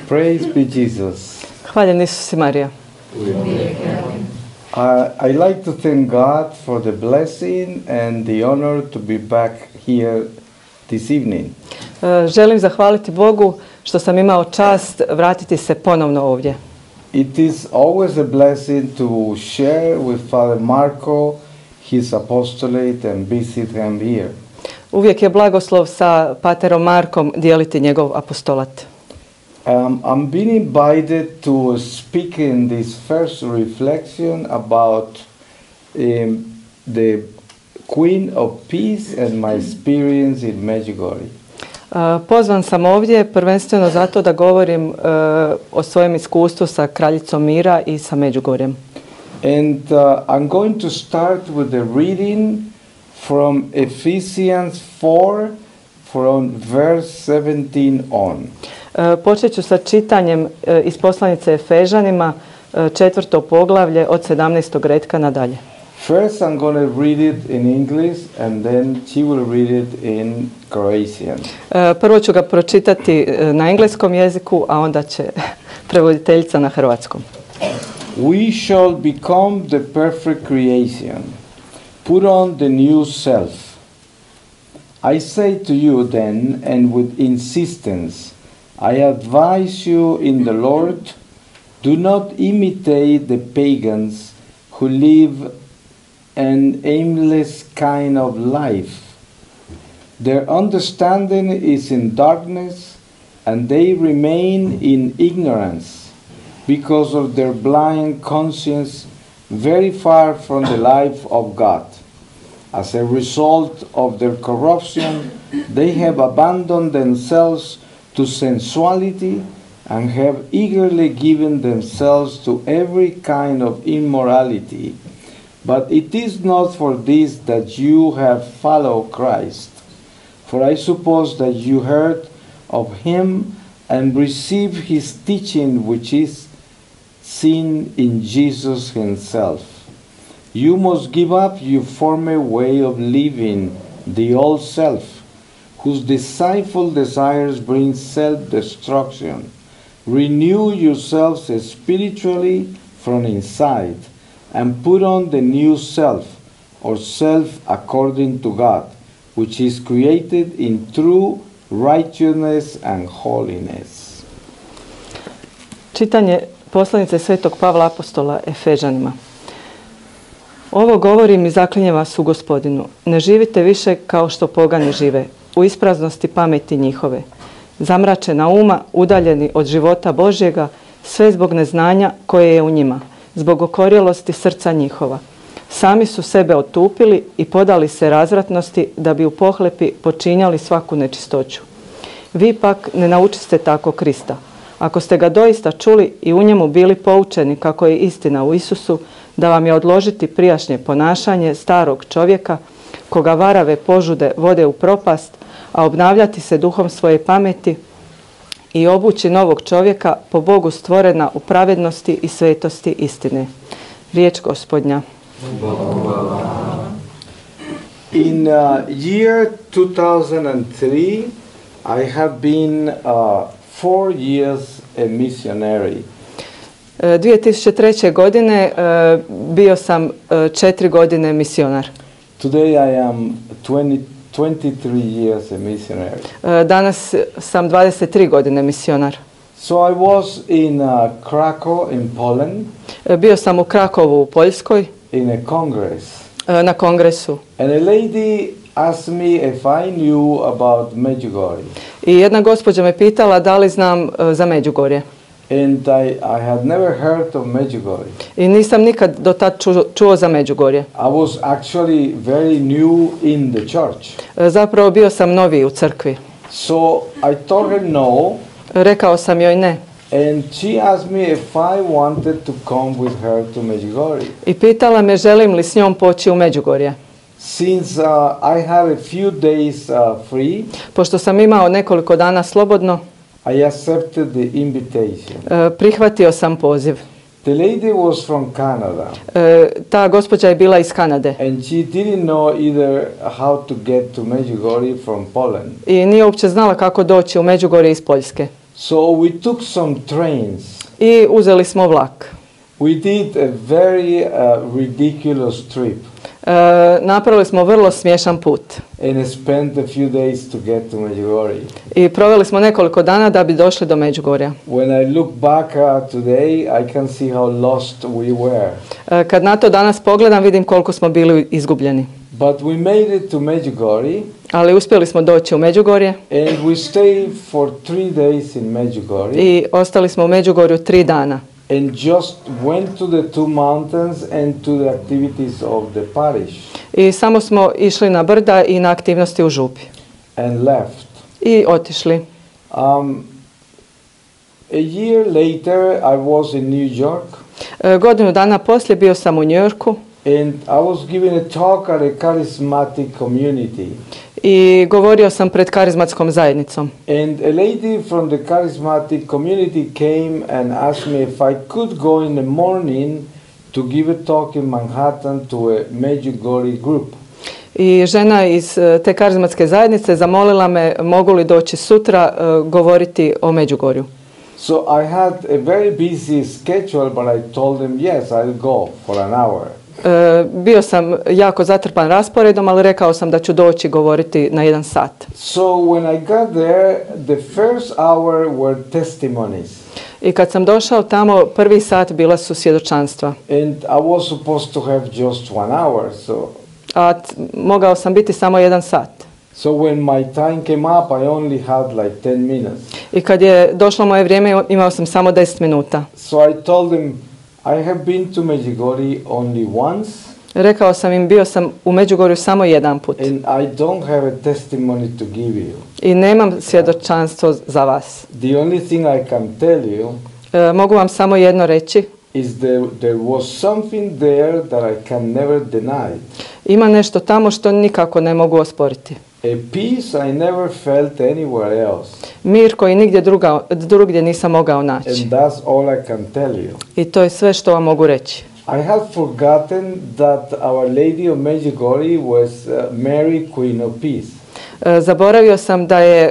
Praise be Jesus. Hvaljen Isus i Marija. I like to thank God for the blessing and the honor to be back here this evening. Želim zahvaliti Bogu što sam imao čast vratiti se ponovno ovdje. It is always a blessing to share with Father Marco his apostolate and visit him here. Uvijek je blagoslov sa paterom Markom dijeliti njegov apostolat. I'm being invited to speak in this first reflection about the Queen of Peace and my experience in Medjugorje. Pozvan sam ovdje prvenstveno zato da govorim o svojem iskustvu sa kraljicom mira i sa Međugorjem. And I'm going to start with the reading from Ephesians 4 from verse 17 on. Počet ću sa čitanjem iz poslanice Efežanima, 4. poglavlje od 17. retka nadalje. First I'm going to read it in English and then she will read it in Croatian. Prvo ću ga pročitati na engleskom jeziku, a onda će prevoditeljica na hrvatskom. We shall become the perfect creation. Put on the new self. I say to you then, and with insistence, I advise you in the Lord, do not imitate the pagans who live an aimless kind of life. Their understanding is in darkness, and they remain in ignorance because of their blind conscience, very far from the life of God. As a result of their corruption, they have abandoned themselves to sensuality and have eagerly given themselves to every kind of immorality. But it is not for this that you have followed Christ. For I suppose that you heard of him and received his teaching, which is seen in Jesus himself. You must give up your former way of living, the old self, whose deceitful desires bring self-destruction. Renew yourselves spiritually from inside, and put on the new self, or self according to God, which is created in true righteousness and holiness. Čitanje poslanice Svetog Pavla apostola Efežanima. Ovo govorim i zaklinjem vas u Gospodinu. Ne živite više kao što pogani žive, u ispraznosti pameti njihove, zamračena uma, udaljeni od života Božjega, sve zbog neznanja koje je u njima, zbog okorjelosti srca njihova. Sami su sebe otupili i podali se razvratnosti da bi u pohlepi počinjali svaku nečistoću. Vi pak ne naučiste tako Krista. Ako ste ga doista čuli i u njemu bili poučeni kako je istina u Isusu, da vam je odložiti prijašnje ponašanje starog čovjeka, koga varave požude vode u propast, a obnavljati se duhom svoje pameti i obući novog čovjeka po Bogu stvorena u pravednosti i svetosti istine. Riječ Gospodnja. In year 2003, I have been 4 years a missionary. 2003. godine bio sam 4 godine misionar. Today I am 23 years a missionary. Danas sam 23 godine misionar. So I was in Krakow in Poland. Bio sam u Krakovu u Poljskoj. In a congress. Na kongresu. And a lady asked me if I knew about Medjugorje. I jedna gospođa me pitala da li znam za Međugorje. And I had never heard of Medjugorje. I nisam nikad do tad čuo za Međugorje. I was actually very new in the church. Zapravo bio sam novi u crkvi. So I told her no. Rekao sam joj ne. And she asked me if I wanted to come with her to Medjugorje. I pitala me želim li s njom poći u Međugorje. Since I had a few days free, pošto sam imao nekoliko dana slobodno, I accepted the invitation. Prihvatio sam poziv. The lady was from Canada. Ta gospođa je bila iz Kanade. And she didn't know either how to get to Medjugorje from Poland. I nije uopće znala kako doći u Međugorje iz Poljske. So we took some trains. I uzeli smo vlak. We did a very ridiculous trip. Napravili smo vrlo smiješan put. And spent a few days to get to Medjugorje. I proveli smo nekoliko dana da bi došli do Međugorja. When I look back today, I can see how lost we were. Kad na to danas pogledam, vidim koliko smo bili izgubljeni. But we made it to Medjugorje. Ali uspjeli smo doći u Međugorje. And we stayed for 3 days in Medjugorje. I ostali smo u Međugorju 3 dana. And just went to the 2 mountains and to the activities of the parish. I samo smo išli na brda i na aktivnosti u župi. And left. I otišli. A year later I was in New York. Godinu dana poslije bio sam u New Yorku. And I was giving a talk at a charismatic community. I govorio sam pred karizmatskom zajednicom. And a lady from the charismatic community came and asked me if I could go in the morning to give a talk in Manhattan to a Medjugorje group. I žena iz te karizmatske zajednice zamolila me mogu li doći sutra govoriti o Međugorju. So I had a very busy schedule, but I told them yes, I'll go for an hour. Bio sam jako zatrpan rasporedom, ali rekao sam da ću doći govoriti na 1 sat. So when I got there, the first hour were testimonies. I kad sam došao tamo, prvi sat bila su svjedočanstva. And I was supposed to have just 1 hour, so. A mogao sam biti samo 1 sat. So when my time came up, I only had like 10 minutes. I kad je došlo moje vrijeme, imao sam samo 10 minuta. So I told them, I have been to Medjugorje only once. Rekao sam im, bio sam u Međugorju samo 1 put. And I don't have a testimony to give you. I nemam svjedočanstvo za vas. The only thing I can tell you mogu vam samo jedno reći. Is there was something there that I can never deny. Ima nešto tamo što nikako ne mogu osporiti. A peace I never felt anywhere else. Mir koji nigdje drugdje nisam mogao naći. And that's all I can tell you. I to je sve što vam mogu reći. I had forgotten that Our Lady of Medjugorje was Mary, Queen of Peace. Zaboravio sam da je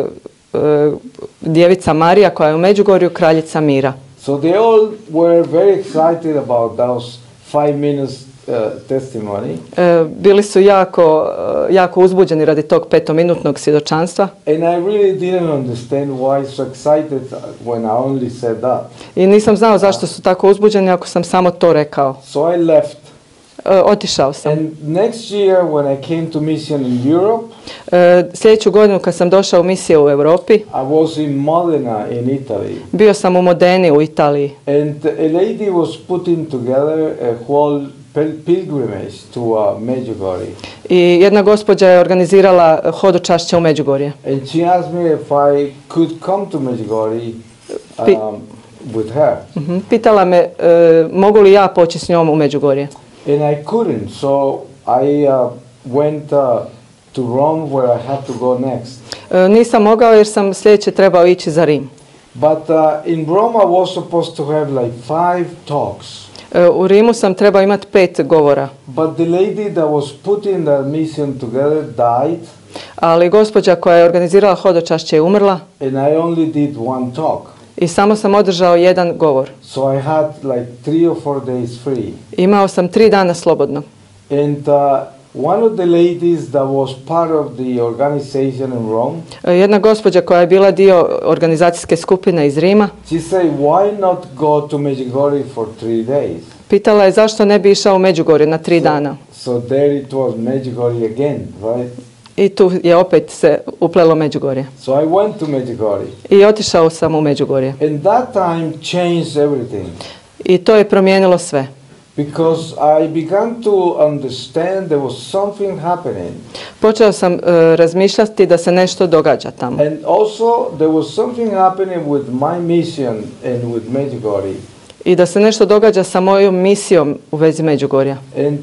djevica Marija koja je u Međugorju kraljica mira. So they all were very excited about those 5 minutes testimony. Bili su jako uzbuđeni radi tog 5-minutnog svjedočanstva. And I really didn't understand why so excited when I only said that. I nisam znao zašto su tako uzbuđeni ako sam samo to rekao. So I left. Otišao sam. And next year when I came to mission in Europe, sljedeću godinu kad sam došao u misiju u Europi, I was in Modena in Italy. Bio sam u Modeni u Italiji. And a lady was putting together a whole pilgrimage to Medjugorje. I jedna gospođa je organizirala hodočašće u Međugorje. And she asked me if I could come to Medjugorje with her. Pitala me mogu li ja poći s njom u Međugorje. And I couldn't, so I went to Rome where I had to go next. Nisam mogao jer sam sljedeće trebao ići za Rim. But in Rome I was supposed to have like 5 talks. U Rimu sam trebao imati 5 govora. But the lady that was putting the mission together died. Ali gospođa koja je organizirala hodočašće je umrla. And I only did 1 talk. I samo sam održao 1 govor. So I had like 3 or 4 days free. Imao sam 3 dana slobodno. And one of the ladies that was part of the organization in Rome. Jedna gospođa koja je bila dio organizacijske skupine iz Rima. She said, why not go to Medjugorje for 3 days? Pitala je zašto ne bi išao u Međugorje na 3 dana. So there it was Medjugorje again, right? I tu je opet se uplelo Međugorje. So I went to Medjugorje. I otišao sam u Međugorje. And that time changed everything. I to je promijenilo sve. Because I began to understand there was something happening. Počeo sam razmišljati da se nešto događa tamo. And also there was something happening with my mission and with Medjugorje. I da se nešto događa sa mojom misijom u vezi Međugorja. And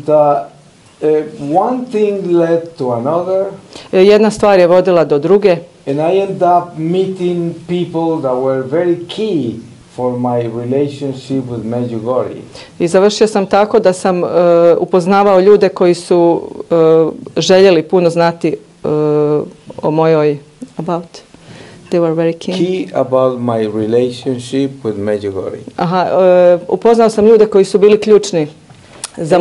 one thing led to another. Jedna stvar je vodila do druge. And I ended up meeting people that were very key for my relationship with Medjugorje. I završio sam tako da sam upoznavao ljude koji su željeli puno znati o mojoj They were very keen. Key about my relationship with Medjugorje. Aha, upoznao sam ljude koji su bili ključni za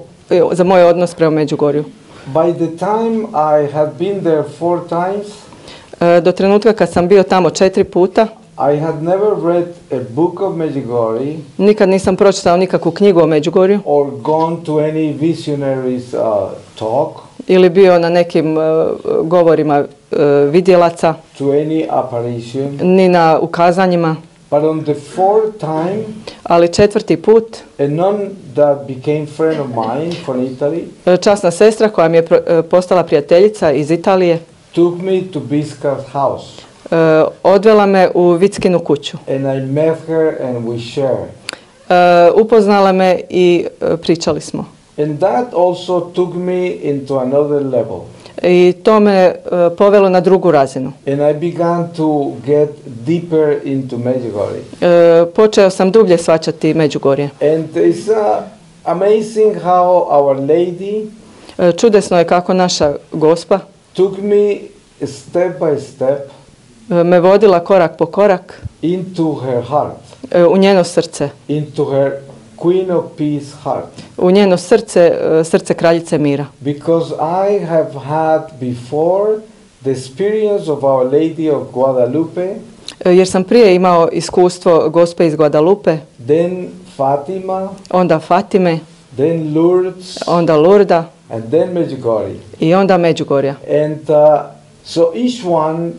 moj odnos prema Međugorju. By the time I had been there 4 times, do trenutka kad sam bio tamo 4 puta, I had never read a book of Medjugorje, nikad nisam pročitao nikakvu knjigu o Međugorju, or gone to any visionaries talk, ili bio na nekim govorima vidjelaca, to any apparition. ni na ukazanjima. But on the 4th time, Ali 4. put, a nun that became friend of mine from Italy časna sestra koja mi je postala prijateljica iz Italije, took me to Biscar's house. odvela me u Vickinu kuću. And I met her and we shared. Upoznala me i pričali smo. And that also took me into another level. I to me povelo na drugu razinu. And I began to get deeper into Medjugorje. Počeo sam dublje shvaćati Međugorje. And it's amazing how Our Lady Čudesno je kako naša Gospa took me step by step me vodila korak po korak into her heart, u njeno srce. into her Queen of Peace heart. U njeno srce, srce kraljice mira. Because I have had before the experience of Our Lady of Guadalupe, Jer sam prije imao iskustvo Gospe iz Guadalupe, then Fatima, onda Fatime, then Lourdes, onda Lurda and then Medjugorje. i onda Međugorja. And so each one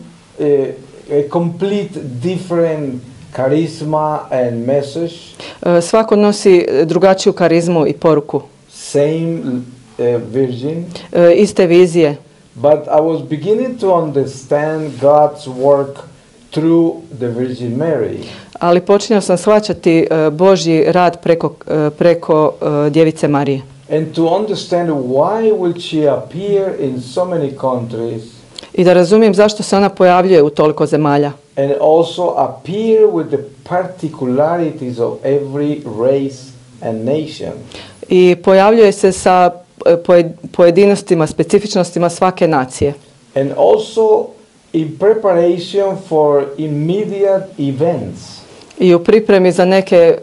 a complete different charisma and message, Svako nosi drugačiju karizmu i poruku. same virgin. Iste vizije. But I was beginning to understand God's work through the Virgin Mary. Ali počinjao sam shvaćati Božji rad preko Djevice Marije. And to understand why will she appear in so many countries, I da razumijem zašto se ona pojavljuje u toliko zemalja. and also appear with the particularities of every race and nation. I pojavljuje se sa pojedinostima, specifičnostima svake nacije. And also in preparation for immediate events. I u pripremi za neke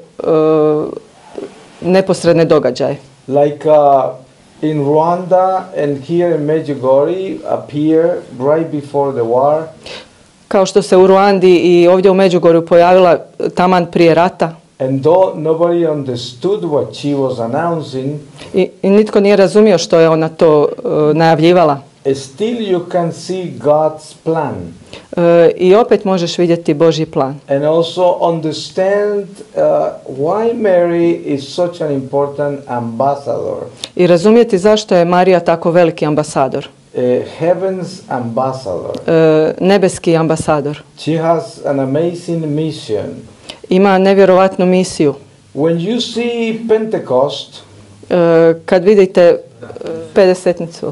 neposredne događaje. Like in Rwanda and here in Medjugorje appear right before the war. Kao što se u Ruandi i ovdje u Međugorju pojavila taman prije rata. And though nobody understood what she was announcing, I nitko nije razumio što je ona to najavljivala. still you can see God's plan. I opet možeš vidjeti Božji plan. And also understand why Mary is such an important ambassador. I razumjeti zašto je Marija tako veliki ambasador. Heaven's ambassador. Nebeski ambasador. She has an amazing mission. Ima nevjerovatnu misiju. When you see Pentecost, Kad vidite Pedesetnicu,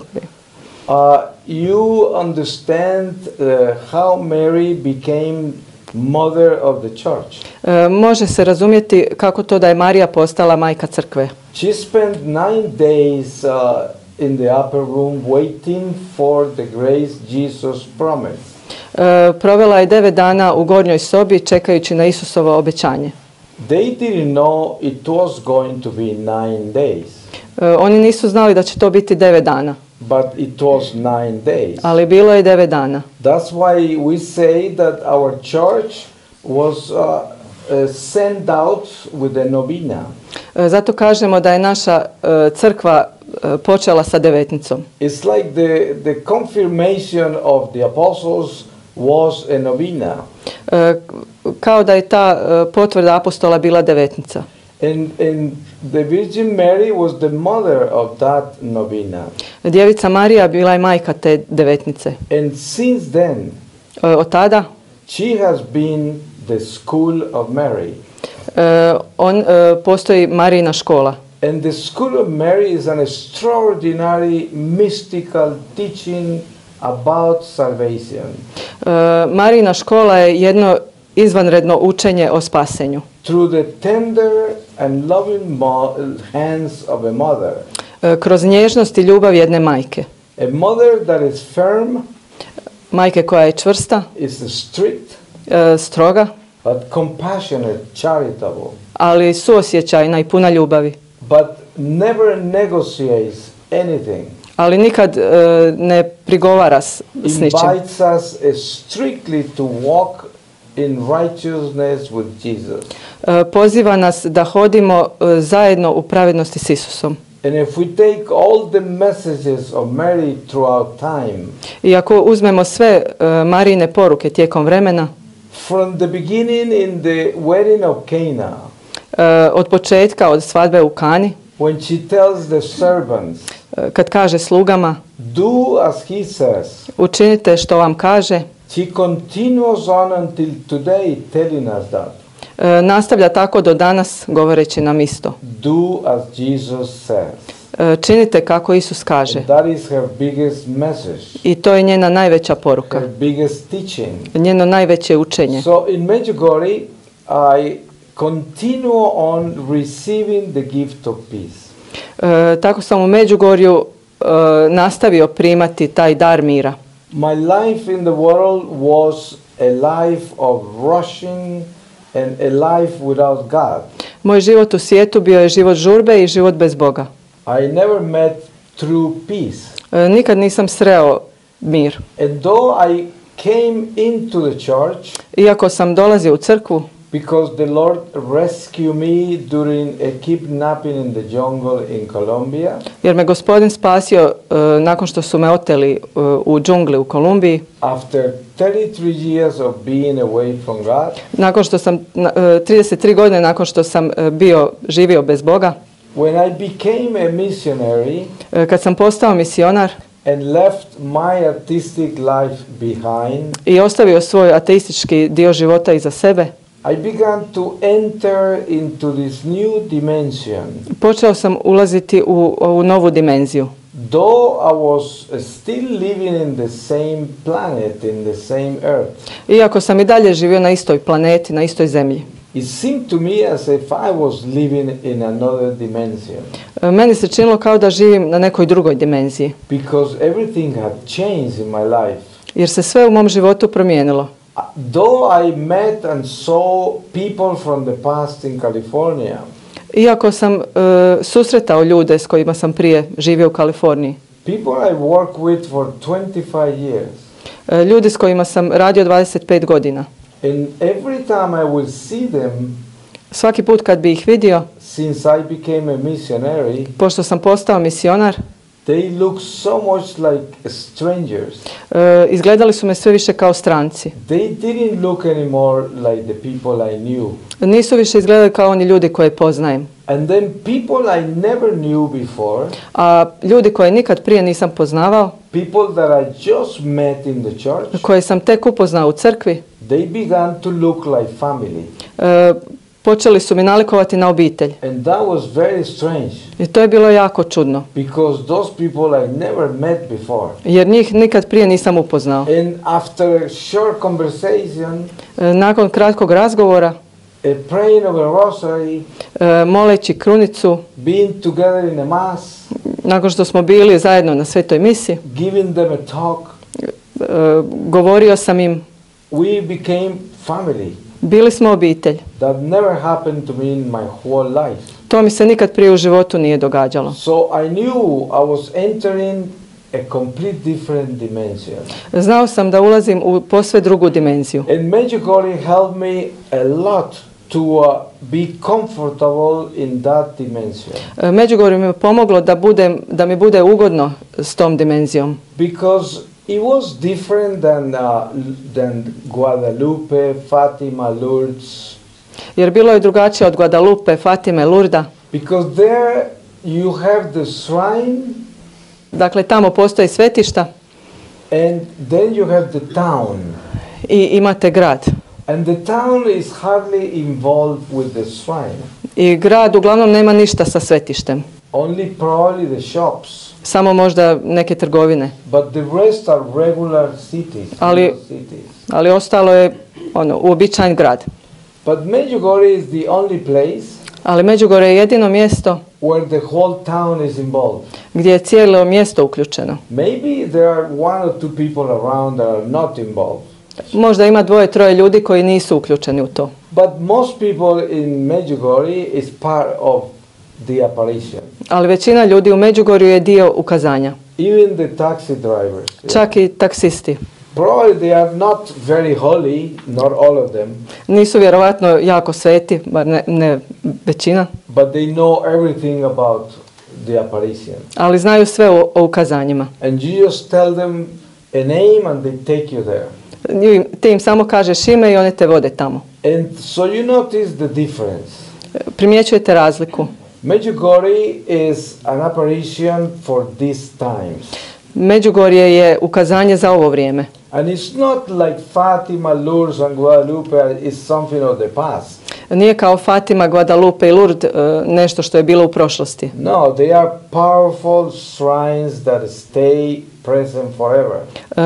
you understand how Mary became mother of the church. može se razumjeti kako to da je Marija postala majka crkve. She spent 9 days in the upper room waiting for the grace Jesus promised. Provela je 9 dana u gornjoj sobi čekajući na Isusovo obećanje. They didn't know it was going to be 9 days. Oni nisu znali da će to biti 9 dana. But it was 9 days. Ali bilo je 9 dana. That's why we say that our church was sent out with a novena. Zato kažemo da je naša crkva počela sa devetnicom. It's like the confirmation of the apostles was a novena. Kao da je ta potvrda apostola bila devetnica. And the Virgin Mary was the mother of that novena. Djevica Marija bila je majka te devetnice. And since then, Od tada she has been the school of Mary. Postoji Marijina škola. And the school of Mary is an extraordinary mystical teaching about salvation. Marijina škola je jedno izvanredno učenje o spasenju. Through the tender and loving hands of a mother. Kroz nježnost i ljubav jedne majke. A mother that is firm. majke koja je čvrsta, is strict, stroga, but compassionate, charitable, ali suosjećajna i puna ljubavi. but never negotiates anything. Ali nikad ne prigovara s ničim. Invites us strictly to walk in righteousness with Jesus. Poziva nas da hodimo zajedno u pravednosti s Isusom. And if we take all the messages of Mary throughout time, I ako uzmemo sve Marijine poruke tijekom vremena, from the beginning in the wedding of Cana, od početka, od svadbe u Kani, when she tells the servants, kad kaže slugama, do as he says, učinite što vam kaže, she continues on until today telling us that. Nastavlja tako do danas govoreći nam isto. Do as Jesus says. Činite kako Isus kaže. And that is her biggest message. I to je njena najveća poruka. Her biggest teaching. Njeno najveće učenje. So in Medjugorje, I continue on receiving the gift of peace. Tako sam u Međugorju nastavio primati taj dar mira. My life in the world was a life of rushing and a life without God. Moj život u svijetu bio je život žurbe i život bez Boga. I never met true peace. Nikad nisam sreo mir. And though I came into the church, Iako sam dolazio u crkvu, because the Lord rescued me during a kidnapping in the jungle in Colombia, jer me Gospodin spasio nakon što su me oteli u džungli u Kolumbiji, after 33 years of being away from God, nakon što sam 33 godine nakon što sam živio bez Boga, when I became a missionary kad sam postao misionar and left my artistic life behind, i ostavio svoj ateistički dio života iza sebe, I began to enter into this new dimension. počeo sam ulaziti u novu dimenziju. Though I was still living in the same planet, in the same earth, Iako sam i dalje živio na istoj planeti, na istoj zemlji. it seemed to me as if I was living in another dimension, Meni se činilo kao da živim na nekoj drugoj dimenziji, because everything had changed in my life. jer se sve u mom životu promijenilo. Though I met and saw people from the past in California, Iako sam susretao ljude s kojima sam prije živio u Kaliforniji, people I worked with for 25 years, ljudi s kojima sam radio 25 godina, and every time I would see them, svaki put kad bi ih vidio, since I became a missionary, pošto sam postao misionar, they look so much like strangers. izgledali su me sve više kao stranci. They didn't look anymore like the people I knew. Nisu više izgledali kao oni ljudi koje poznajem. And then people I never knew before, A ljudi koje nikad prije nisam poznavao, people that I just met in the church, koje sam tek upoznao u crkvi, they began to look like family. počeli su mi nalikovati na obitelj. And that was very strange, I to je bilo jako čudno, because those people I never met before. jer njih nikad prije nisam upoznao. And after a short conversation, Nakon kratkog razgovora, praying over a rosary, moleći krunicu, being together in a mass, nakon što smo bili zajedno na svetoj misi, giving them a talk, govorio sam im, we became family. bili smo obitelj. That never happened to me in my whole life. To mi se nikad prije u životu nije događalo. So I knew I was entering a complete different dimension. Znao sam da ulazim u posve drugu dimenziju. And Medjugorje helped me a lot to be comfortable in that dimension. Međugorje mi je pomoglo da mi bude ugodno s tom dimenzijom. Because it was different than Guadalupe, Fatima, Lourdes. Jer bilo je drugačije od Guadalupe, Fatime, Lurda. Because there you have the shrine, Dakle, tamo postoji svetišta and then you have the town. i imate grad. And the town is hardly involved with the shrine. I grad uglavnom nema ništa sa svetištem. Only probably the shops. Samo možda neke trgovine. But the rest are regular cities. Ali ostalo je uobičajen grad. But Medjugorje is the only place Ali Međugorje je jedino mjesto where the whole town is involved. gdje je cijelo mjesto uključeno. Maybe there are one or two people around that are not involved. Možda ima 2-3 ljudi koji nisu uključeni u to. But most people in Medjugorje is part of the apparition. Ali većina ljudi u Međugorju je dio ukazanja. Even the taxi drivers. Čak i taksisti. Probably they are not very holy, not all of them. Nisu vjerovatno jako sveti, bar ne većina. But they know everything about the apparition. Ali znaju sve o ukazanjima. And you just tell them a name and they take you there. Ti im samo kažeš ime i one te vode tamo. And so you notice the difference. Primjećujete razliku. Medjugorje is an apparition for these times. Međugorje je ukazanje za ovo vrijeme. And it's not like Fatima, Lourdes and Guadalupe, it's something of the past. Nije kao Fatima, Guadalupe i Lourdes nešto što je bilo u prošlosti. No, they are powerful shrines that stay present forever.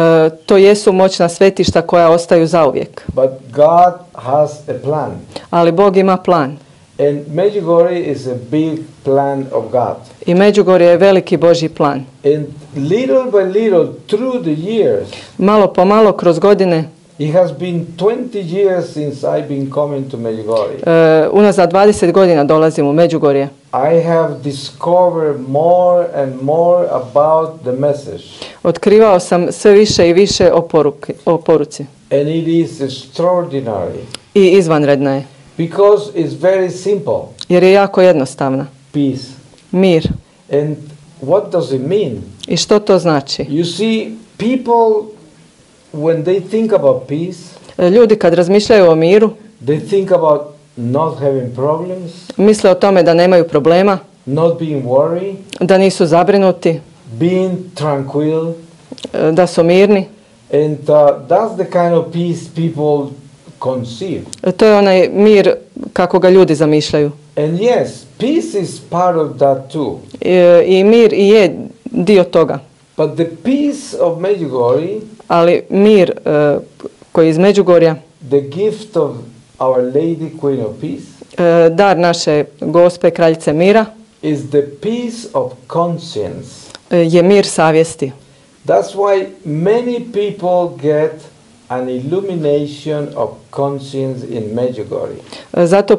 To jesu moćna svetišta koja ostaju zauvijek. But God has a plan. Ali Bog ima plan. And Medjugorje is a big plan of God. I Međugorje je veliki Božji plan. And little by little, through the years, malo po malo kroz godine, it has been 20 years since I've been coming to Medjugorje. Unazad 20 godina dolazim u Međugorje. I have discovered more and more about the message. Otkrivao sam sve više i više o poruci. And it is extraordinary. I izvanredna je. Because it's very simple. Jer je jako jednostavna. Peace. Mir. And what does it mean? I što to znači? You see, people, when they think about peace, ljudi kad razmišljaju o miru, they think about not having problems, misle o tome da nemaju problema, not being worried, da nisu zabrinuti, being tranquil. Da su mirni. And that's the kind of peace people conceive. To je onaj mir kako ga ljudi zamišljaju. And yes, peace is part of that too. I mir i je dio toga. But the peace of Medjugorje, ali mir koji je iz Međugorja, the gift of Our Lady Queen of Peace, dar naše Gospe Kraljice mira, is the peace of conscience. Je mir savjesti. That's why many people get an illumination of conscience in Medjugorje. Zato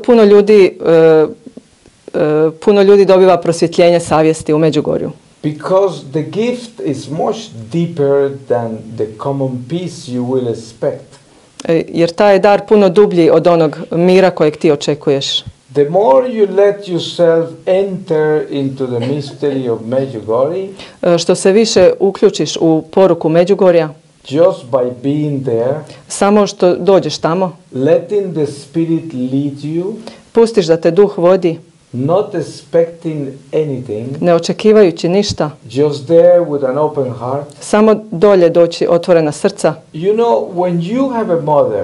puno ljudi dobiva prosvjetljenje savjesti u Međugorju. Because the gift is much deeper than the common peace you will expect. Jer taj je dar puno dublji od onog mira kojeg ti očekuješ. The more you let yourself enter into the mystery of Medjugorje, što se više uključiš u poruku Međugorja, just by being there, samo što dođeš tamo, letting the Spirit lead you, pustiš da te duh vodi, not expecting anything, ne očekivajući ništa, just there with an open heart. Samo dolje doći otvorena srca. You know, when you have a mother,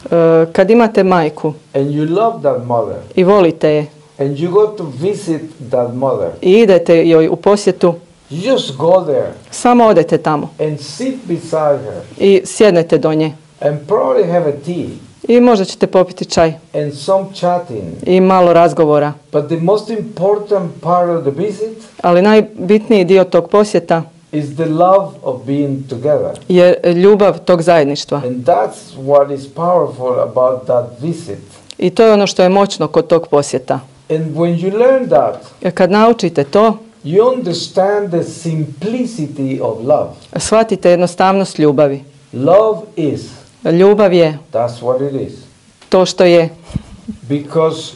kad imate majku and you love that mother, i volite je, and you go to visit that mother, i idete joj u posjetu, you just go there, samo odete tamo and sit beside her, i sjednete do nje, and probably have a tea, i možda ćete popiti čaj and some chatting. i malo razgovora. But the most important part of the visit, ali najbitniji dio tog posjeta is the love of being together. Je ljubav tog zajedništva. And that's what is powerful about that visit. I to je ono što je moćno kod tog posjeta. And when you learn that, kad naučite to, you understand the simplicity of love. Shvatite jednostavnost ljubavi. Love is. Ljubav je. That's what it is. To što je. Because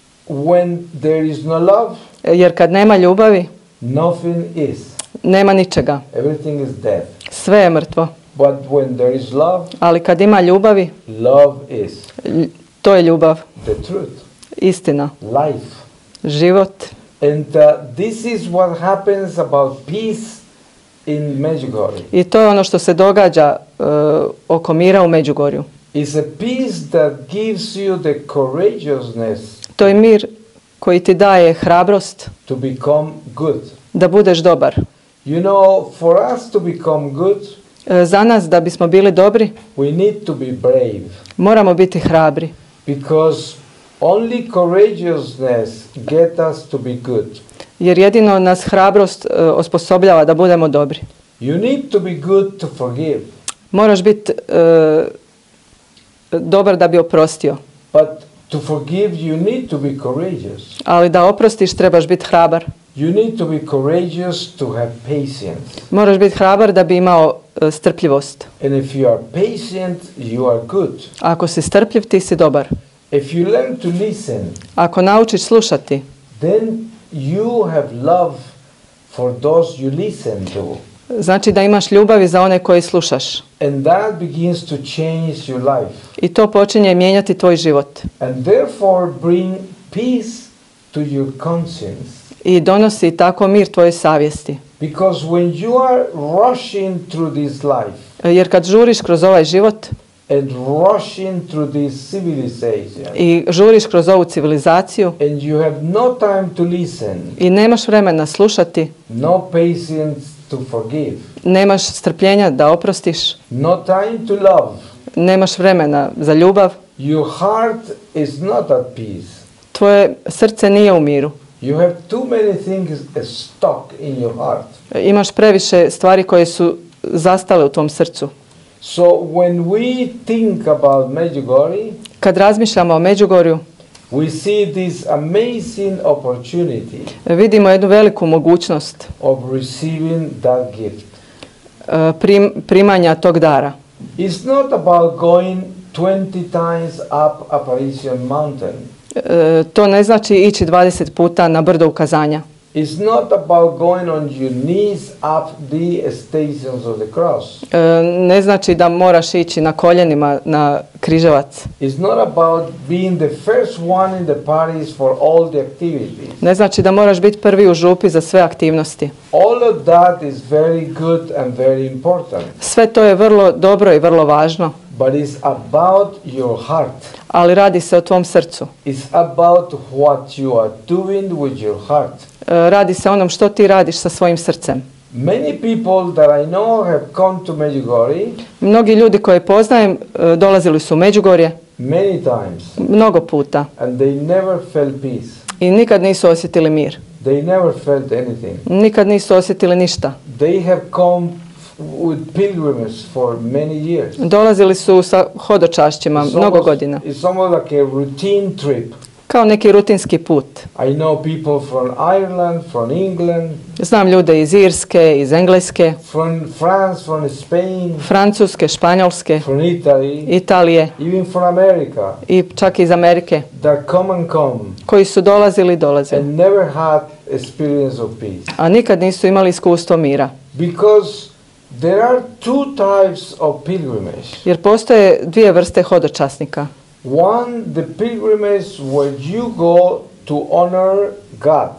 when there is no love, jer kad nema ljubavi, nothing is. Nema ničega. Everything is dead. Sve je mrtvo. But when there is love, ali kad ima ljubavi, love is. To je ljubav. The truth. Istina. Life. Život. And this is what happens about peace in Medjugorje. I to je ono što se događa oko mira u Međugorju. It's a peace that gives you the courageousness. To je mir koji ti daje hrabrost. To become good. Da budeš dobar. You know, for us to become good, za nas da bismo bili dobri, we need to be brave. Moramo biti hrabri. Because only courageousness gets us to be good. Jer jedino nas hrabrost osposobljava da budemo dobri. You need to be good to forgive. Moraš biti dobar da bi oprostio. But to forgive you need to be courageous. Ali da oprostiš trebaš biti hrabar. You need to be courageous to have patience. Moraš biti hrabar da bi imao strpljivost. And if you are patient, you are good. Ako si strpljiv, ti si dobar. If you learn to listen, Ako naučiš slušati, then you have love for those you listen to. znači da imaš ljubavi za one koje slušaš. And that begins to change your life. I to počinje mijenjati tvoj život. And therefore bring peace to your conscience. I donosi tako mir tvojoj savjesti. Because when you are rushing through this life Jer kad žuriš kroz ovaj život and rushing through this civilization i žuriš kroz ovu civilizaciju and you have no time to listen, i nemaš vremena slušati, no patience to forgive, nemaš strpljenja da oprostiš, no time to love, nemaš vremena za ljubav, your heart is not at peace. tvoje srce nije u miru. You have too many things stuck in your heart. Imaš previše stvari koje su zastale u tvom srcu. So when we think about Medjugorje, Kad razmišljamo o Međugorju, we see this amazing opportunity vidimo jednu veliku mogućnost of receiving that gift. Primanja tog dara. It's not about going 20 times up Apparition Mountain. To ne znači ići 20 puta na brdo ukazanja. It's not about going on your knees up the stations of the cross. Ne znači da moraš ići na koljenima na križevac. It's not about being the first one in the parties for all the activities. Ne znači da moraš biti prvi u župi za sve aktivnosti. All of that is very good and very important. Sve to je vrlo dobro i vrlo važno. But it's about your heart. Ali radi se o tvom srcu. It's about what you are doing with your heart. Radi se o onom što ti radiš sa svojim srcem. Many people that I know have come to Medjugorje Mnogi ljudi koje poznajem dolazili su u Međugorje many times mnogo puta and they never felt peace. i nikad nisu osjetili mir. They never felt anything. Nikad nisu osjetili ništa. They have come with pilgrimage for many years. Dolazili su sa hodočašćima mnogo godina. It's almost like a routine trip. Kao neki rutinski put. I know people from Ireland, from England, Znam ljude iz Irske, iz Engleske, from France, from Spain, Francuske, Španjolske, from Italy, Italije even from America, i čak iz Amerike, that come and come koji su dolazili i dolazili, and never had experience of peace. a nikad nisu imali iskustvo mira. Because there are two types of pilgrimage. Jer postoje dvije vrste hodočasnika. One, the pilgrimage where you go to honor God.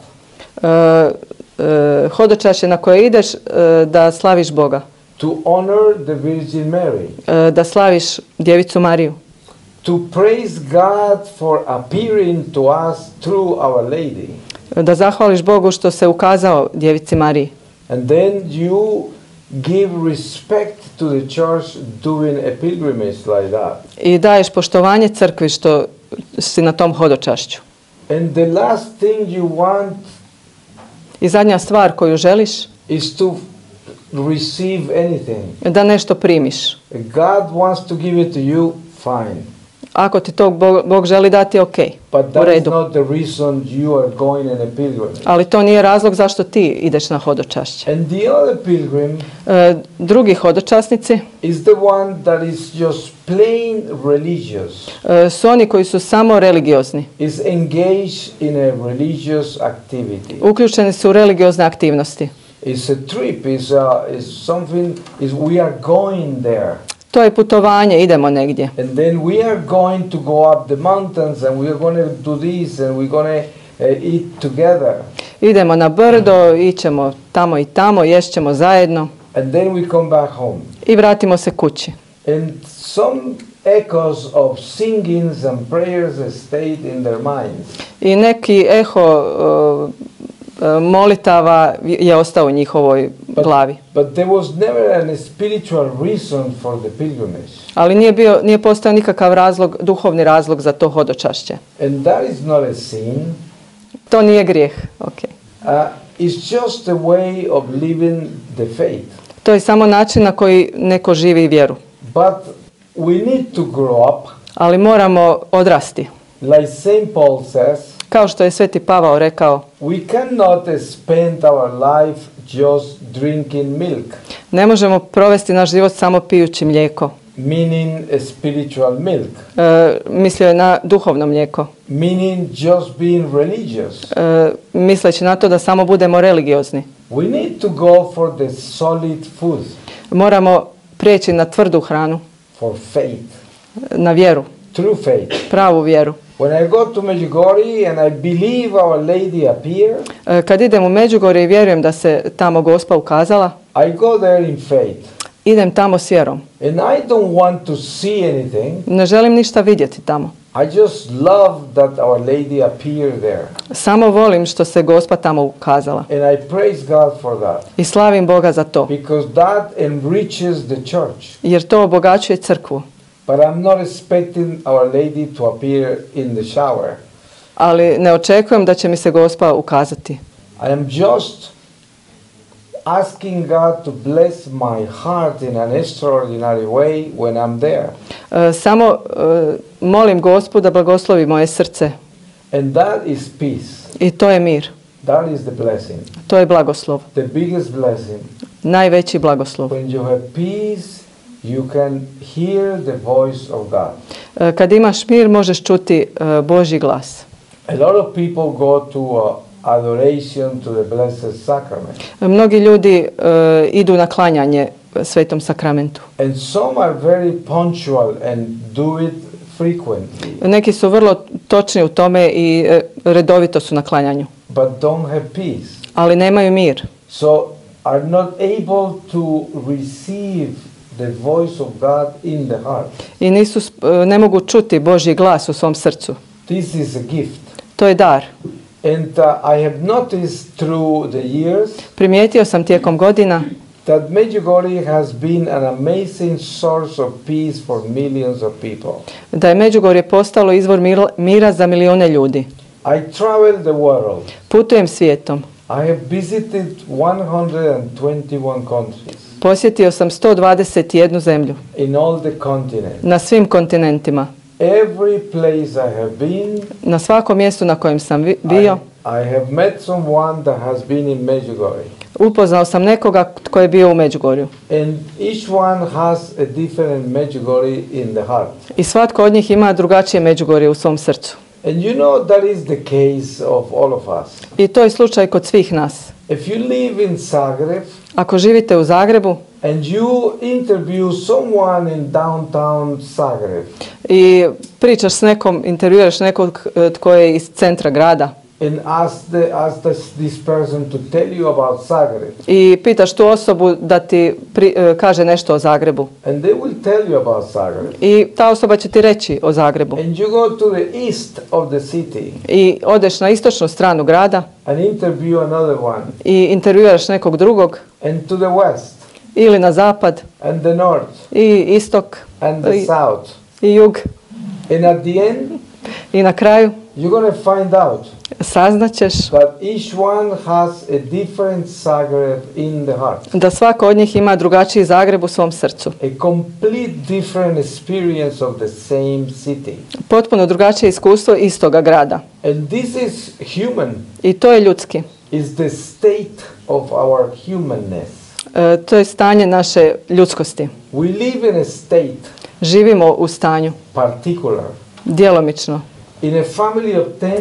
Hodočašće na koje ideš da slaviš Boga, To honor the Virgin Mary. da slaviš Djevicu Mariju, To praise God for appearing to us through Our Lady. da zahvališ Bogu što se ukazao Djevici Mariji. And then you give respect to the church doing a pilgrimage like that. I daješ poštovanje crkvi što si na tom hodočašću. And the last thing you want I zadnja stvar koju želiš is to receive anything. da nešto primiš. If God wants to give it to you, fine. Ako ti to Bog želi dati, ok, But u that is redu. not the reason you are going in a pilgrimage. Ali to nije razlog zašto ti ideš na hodočašće. And the other pilgrim Drugi hodočasnici is the one that is just plain religious. su oni koji su samo religiozni. Is engaged in a religious activity. Uključeni su u religiozne aktivnosti. It's a trip, is something, we are going there. To je putovanje, idemo negdje. And then we are going to go up the mountains and we are going to do this and we're going to eat together. Idemo na brdo, ićemo tamo i tamo, ješćemo zajedno And then we come back home. i vratimo se kući. And some echoes of singings and prayers stayed in their minds. I neki eho molitava je ostao u njihovoj glavi. But there was never a spiritual reason for the pilgrimage. Ali nije postao nikakav razlog, duhovni razlog za to hodočašće. And that is not a sin. To nije grijeh. Okay. It's just a way of living the faith. To je samo način na koji neko živi vjeru. But we need to grow up. Ali moramo odrasti. Like St. Paul says, kao što je Sveti Pavao rekao, we cannot spend our life just drinking milk. Ne možemo provesti naš život samo pijući mlijeko. Meaning a spiritual milk. Mislio je na duhovno mlijeko. Meaning just being religious. Misleći na to da samo budemo religiozni. We need to go for the solid food. Moramo prijeći na tvrdu hranu. For faith. Na vjeru. True faith. Pravu vjeru. When I go to Medjugorje and I believe Our Lady appeared, kad idem u Međugorje i vjerujem da se tamo Gospa ukazala, I go there in faith. Idem tamo s vjerom. And I don't want to see anything. Ne želim ništa vidjeti tamo. I just love that Our Lady appeared there. Samo volim što se Gospa tamo ukazala. And I praise God for that. I slavim Boga za to. Because that enriches the church. Jer to obogaćuje crkvu. But I'm not expecting Our Lady to appear in the shower. Ali ne očekujem da će mi se Gospa ukazati. I am just asking God to bless my heart in an extraordinary way when I'm there. Samo molim Gospu da blagoslovi moje srce. And that is peace. I to je mir. That is the blessing. To je blagoslov. The biggest blessing. Najveći blagoslov. When you have peace, you can hear the voice of God. Kad imaš mir, možeš čuti Božji glas. A lot of people go to adoration to the Blessed Sacrament. Mnogi ljudi idu na klanjanje Svetom sakramentu. And some are very punctual and do it frequently. Neki su vrlo točni u tome i redovito su na klanjanju. But don't have peace. Ali nemaju mir. So are not able to receive the voice of God in the heart. I ne mogu čuti Božji glas u svom srcu. This is a gift. To je dar. And I have noticed through the years Primijetio sam tijekom godina that Medjugorje has been an amazing source of peace for millions of people. Da je Međugorje postalo izvor mira za milijune ljudi. I travel the world. Putujem svijetom. I have visited 121 countries. Posjetio sam 121 zemlju. In all the continents. Na svim kontinentima. Every place I have been. Na svakom mjestu na kojem sam bio. I have met someone that has been in Medjugorje. Upoznao sam nekoga tko je bio u Međugorju. And each one has a different Medjugorje in the heart. I svatko od njih ima drugačije Međugorje u svom srcu. And you know that is the case of all of us. I to je slučaj kod svih nas. If you live in Zagreb, ako živite u Zagrebu and you interview someone in downtown Zagreb, i pričaš s nekom, intervjuiraš nekog tko je iz centra grada, and ask this person to tell you about Zagreb, i pitaš tu osobu da ti kaže nešto o Zagrebu, and they will tell you about Zagreb, i ta osoba će ti reći o Zagrebu, and you go to the east of the city, i odeš na istočnu stranu grada, and interview another one, i intervjuiraš nekog drugog, and to the west, ili na zapad, and the north, i istok, and the south, i jug, and at the end, i na kraju you're going to find out saznaćeš that each one has a different Zagreb in the heart. Da svako od njih ima drugačiji Zagreb u svom srcu. A complete different experience of the same city. Potpuno drugačije iskustvo istoga grada. And this is human. I to je ljudski. Is the state of our humanness. To je stanje naše ljudskosti. We live in a state. Živimo u stanju. Particular. Djelomično. In a family of 10.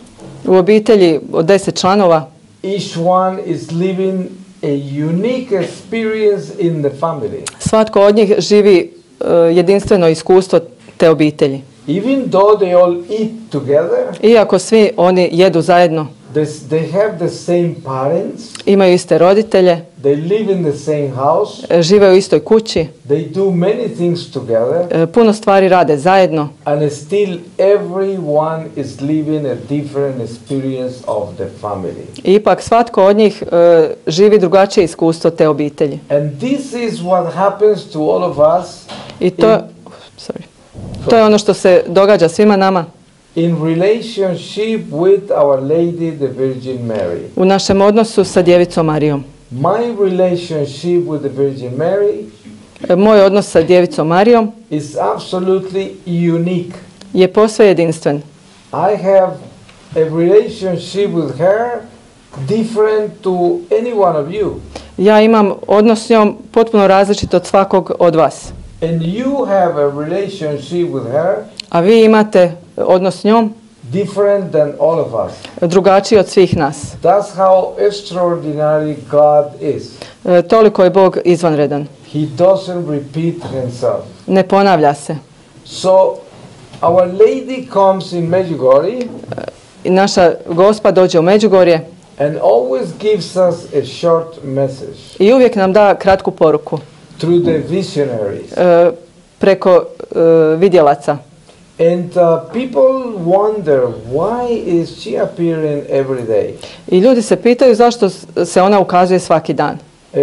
U obitelji od 10 članova. Each one is living a unique experience in the family. Svatko od njih živi jedinstveno iskustvo te obitelji. Even though they all eat together. Iako svi oni jedu zajedno. They have the same parents. Imaju iste roditelje. They live in the same house. Žive u istoj kući. They do many things together. Puno stvari rade zajedno. And still everyone is living a different experience of the family. I ipak svatko od njih živi drugačije iskustvo te obitelji. And this is what happens to all of us. I to je ono što se događa svima nama. in relationship with Our Lady the Virgin Mary. U našem odnosu sa Djevicom Marijom. My relationship with the Virgin Mary Moj odnos sa Djevicom Marijom is absolutely unique. je posve jedinstven. I have a relationship with her different to any one of you. Ja imam odnos s njom potpuno različit od svakog od vas. And you have a relationship with her A vi imate odnos s njom different than all of us. drugačiji od svih nas. That's how extraordinary God is. Toliko je Bog izvanredan. He doesn't repeat himself. Ne ponavlja se. So Our Lady comes in Medjugorje I naša Gospa dođe u Međugorje and always gives us a short message i uvijek nam da kratku poruku through the visionaries. preko vidjelaca. And people wonder why is she appearing every day? I ljudi se pitaju zašto se ona ukazuje svaki dan.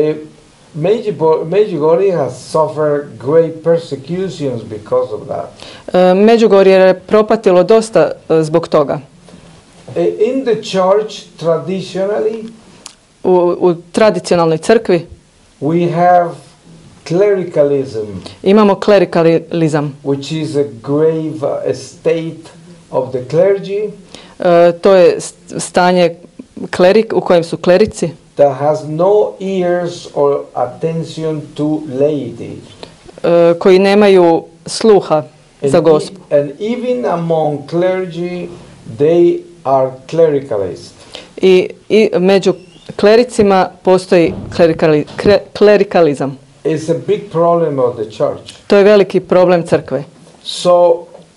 Medjugorje has suffered great persecutions because of that. Međugorje je propatilo dosta zbog toga. In the church, traditionally, U tradicionalnoj crkvi we have clericalism, imamo klerikalizam. which is a grave state of the clergy To je stanje u kojem su klerici that has no ears or attention to laity. Koji nemaju sluha za Gospu. And even among clergy, they are clericalists. I među klericima postoji klerikalizam. It's a big problem of the church. To je veliki problem crkve. So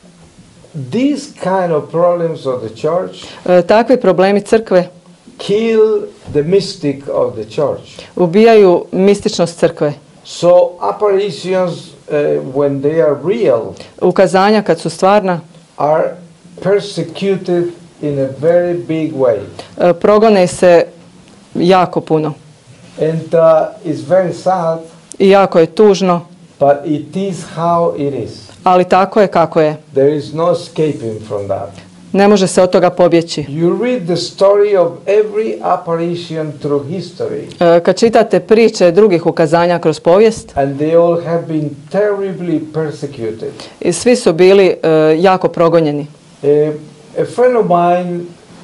these kind of problems of the church Takvi problemi crkve kill the mystic of the church. ubijaju mističnost crkve. So apparitions, when they are real, Ukazanja kad su stvarna are persecuted in a very big way. Progone se jako puno. And it's very sad, I jako je tužno, but it is how it is. ali tako je kako je. There is no escaping from that. Ne može se od toga pobjeći. You read the story of every apparition through history, Kad čitate priče drugih ukazanja kroz povijest, and they all have been terribly persecuted. i svi su bili jako progonjeni. A friend of mine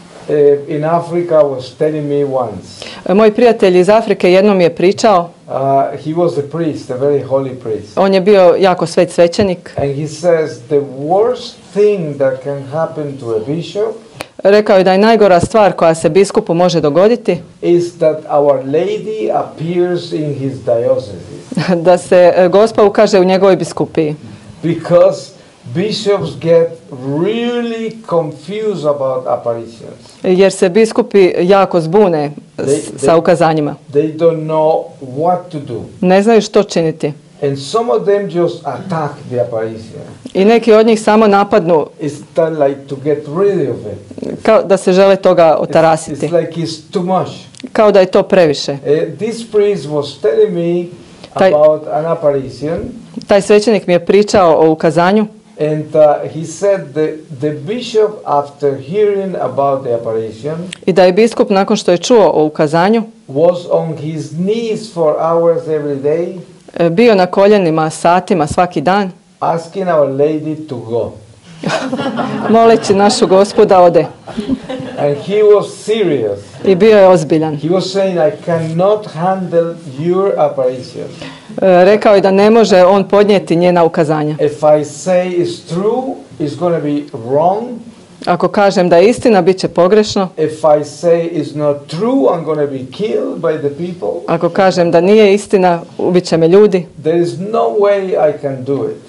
in Africa was telling me once. Moj prijatelj iz Afrike jednom je pričao, He was a priest, a very holy priest. on je bio jako svet svećenik. And he says the worst thing that can happen to a bishop Rekao je da je najgora stvar koja se biskupu može dogoditi is that Our Lady appears in his diocese. da se Gospa ukaže u njegovoj biskupiji. Because bishops get really confused about apparitions. Jer se biskupi jako zbune sa ukazanjima. They don't know what to do. Ne znaju što činiti. And some of them just attack the apparition. I neki od njih samo napadnu It's like to get rid of it. kao da se žele toga otarasiti. It's like it's too much. Kao da je to previše. This priest was telling me Taj- about an apparition, Taj svećenik mi je pričao o ukazanju and he said the bishop, after hearing about the apparition, i da je biskup nakon što je čuo o ukazanju was on his knees for hours every day, bio na koljenima satima svaki dan, asking Our Lady to go. moleći našu Gospu da ode. And he was serious. I bio je ozbiljan. He was saying, I cannot handle your apparition. Rekao je da ne može on podnijeti njena ukazanja. If I say it's true, it's going to be wrong. Ako kažem da je istina, bit će pogrešno. If I say it's not true, I'm going to be killed by the people. Ako kažem da nije istina, ubit će me ljudi. There is no way I can do it.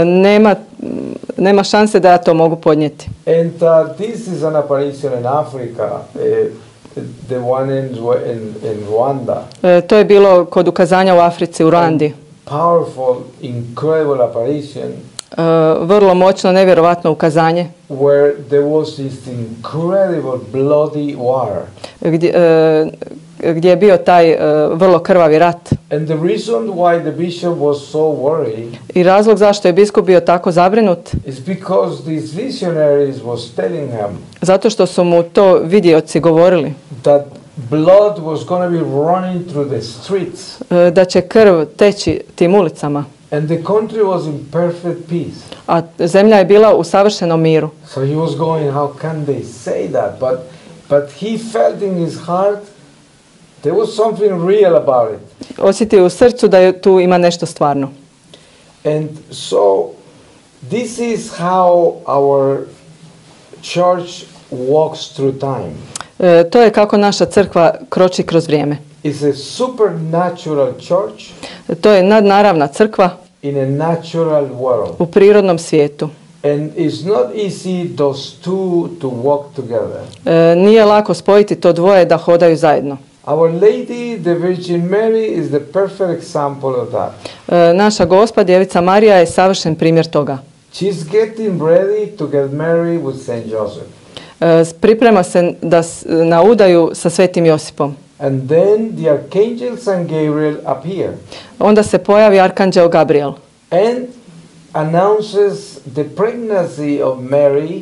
Nema šanse da ja to mogu podnijeti. And this is an apparition in Africa, the one in Rwanda. To je bilo kod ukazanja u Africi, u Rwandi. Powerful, incredible apparition. Vrlo moćno, nevjerovatno ukazanje. Where there was this incredible bloody war. Gdje je bio taj vrlo krvavi rat. And the reason why the bishop was so worried I razlog zašto je biskup bio tako zabrinut is because these visionaries was telling him zato što su mu to vidioci govorili that blood was going to be running through the streets da će krv teći tim ulicama, and the country was in perfect peace. a zemlja je bila u savršenom miru. So he was going, how can they say that? But he felt in his heart there was something real about it. Osjetio u srcu da je tu ima nešto stvarno. And so this is how our church walks through time. To je kako naša crkva kroči kroz vrijeme. It's a supernatural church To je nadnaravna crkva in a natural world. u prirodnom svijetu. And it's not easy those two to walk together. Nije lako spojiti to dvoje da hodaju zajedno. Our Lady, the Virgin Mary, is the perfect example of that. Naša Gospa, Djevica Marija, je savršen primjer toga. She's getting ready to get married with Saint Joseph. Priprema se na udaju sa Svetim Josipom. And then the archangels and Gabriel appear. Onda se pojavi arkanđeo Gabriel And announces the pregnancy of Mary.